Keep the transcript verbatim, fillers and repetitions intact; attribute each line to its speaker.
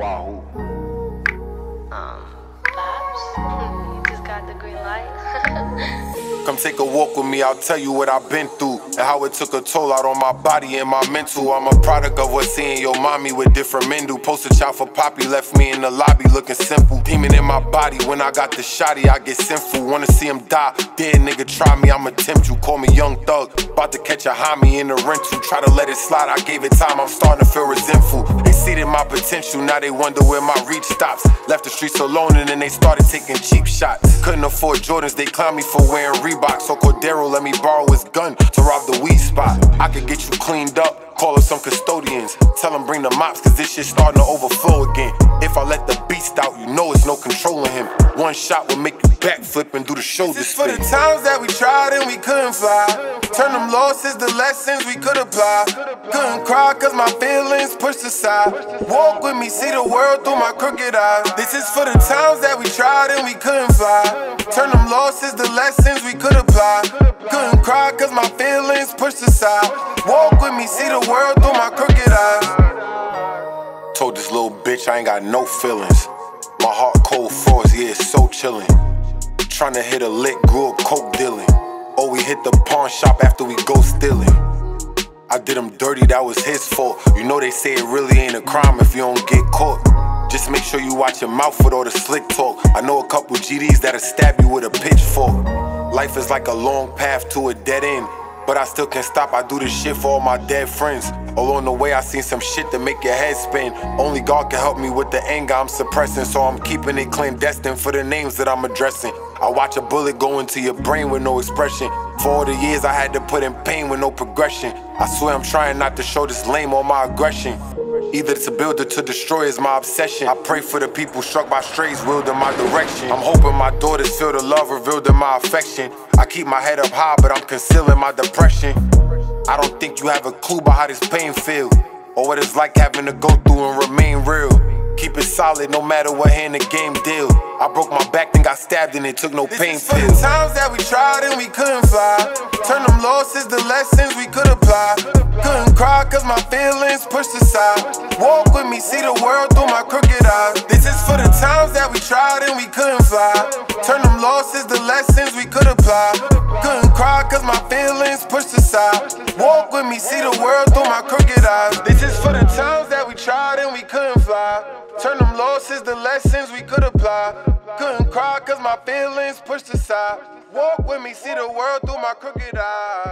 Speaker 1: Wahoo.
Speaker 2: Um, Babs, you just got the green light.
Speaker 3: Come take a walk with me, I'll tell you what I've been through and how it took a toll out on my body and my mental. I'm a product of what seeing your mommy with different men do. Poster child for Poppy, left me in the lobby looking simple. Demon in my body, when I got the shotty, I get sinful. Wanna see him die, dead nigga try me, I'ma tempt you. Call me Young Thug, about to catch a homie in the rental. Try to let it slide, I gave it time, I'm starting to feel resentful. They seeded my potential, now they wonder where my reach stops. Left the streets alone and then they started taking cheap shots. Couldn't afford Jordans, they clown me for wearing Reebok. So Cordero let me borrow his gun to rob the weed spot. I could get you cleaned up, call up some custodians. Tell them bring the mops, cause this shit starting to overflow again. If I let the beast out, you know it's no controlling him. One shot will make you backflip and do the shoulder
Speaker 4: This is
Speaker 3: spin.
Speaker 4: for the times that we tried and we couldn't fly. Turn them losses to lessons we could apply. Couldn't cry cause my feelings pushed aside. Walk with me, see the world through my crooked eyes. This is for the times that we tried and we couldn't fly. Turn them losses to lessons we could apply. Couldn't cry cause my feelings pushed aside. Walk with me, see the world through my crooked eyes.
Speaker 3: Told this little bitch I ain't got no feelings. My heart cold froze, yeah, it's so chillin'. Tryna hit a lick, grew up coke dealing. Oh, we hit the pawn shop after we go stealing. I did him dirty, that was his fault. You know they say it really ain't a crime if you don't get caught. Just make sure you watch your mouth with all the slick talk. I know a couple G Ds that'll stab you with a pitchfork. Life is like a long path to a dead end, but I still can't stop, I do this shit for all my dead friends. Along the way I seen some shit that make your head spin. Only God can help me with the anger I'm suppressing, so I'm keeping it clandestine for the names that I'm addressing. I watch a bullet go into your brain with no expression. For all the years I had to put in pain with no progression. I swear I'm trying not to show this lame on my aggression. Either to build or to destroy is my obsession. I pray for the people struck by strays willed in my direction. I'm hoping my daughters feel the love revealed in my affection. I keep my head up high but I'm concealing my depression. I don't think you have a clue about how this pain feel, or what it's like having to go through and remain real. Keep it solid no matter what hand the game deal. I broke my back then got stabbed and it took no pain
Speaker 4: This is for the times that we tried and we couldn't fly. Turn them losses to lessons we could apply. Couldn't cry cause my feelings pushed aside. Walk with me, see the world through my crooked eyes. This is for the times that we tried and we couldn't fly. Turn them losses to lessons we could apply. Couldn't cry cause my feelings pushed aside. Walk with me, see the world through my crooked eyes. This is for the times that we tried and we couldn't fly. Turn them losses to lessons we could apply. Couldn't cry cause my feelings pushed aside. Walk with me, see the world through my crooked eyes.